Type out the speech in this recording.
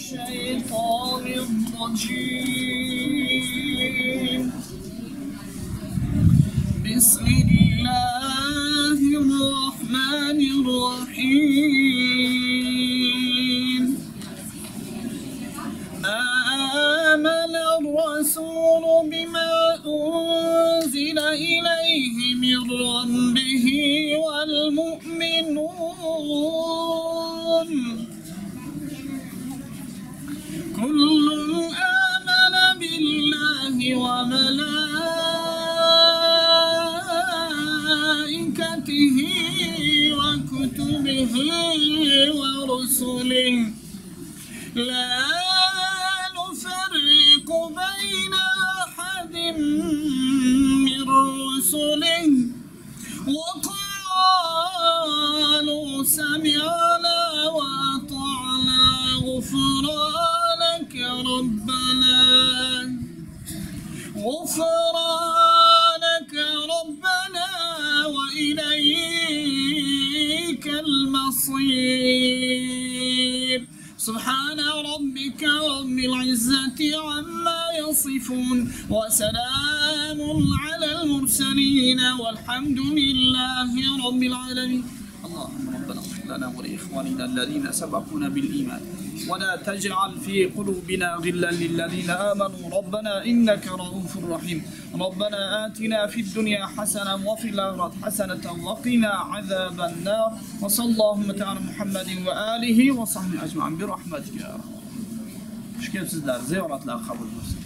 الشيطان الرجيم. بسم الله الرحمن الرحيم. آمن الرسول بما أنزل إليه من ربه والمؤمنون كل آمن بالله وملائكته وكتبه ورسله لا نفرق بين أحد من رسله وقالوا سمعنا وأطعنا غفرانك ربنا وإليك المصير. سبحان ربك رب العزة عما يصفون وسلام على المرسلين والحمد لله رب العالمين. اللهم ربنا اغفر لنا ولإخواننا الذين سبقونا بالإيمان ولا تجعل في قلوبنا غلا للذين آمنوا ربنا إنك رؤوف رحيم. ربنا آتنا في الدنيا حسنة وفي الآخرة حسنة وقنا عذاب النار. وصلى اللهم تعالى محمد وآله وصحبه أجمعين برحمتك يا رب. مشكلة زيارة الأخ أبو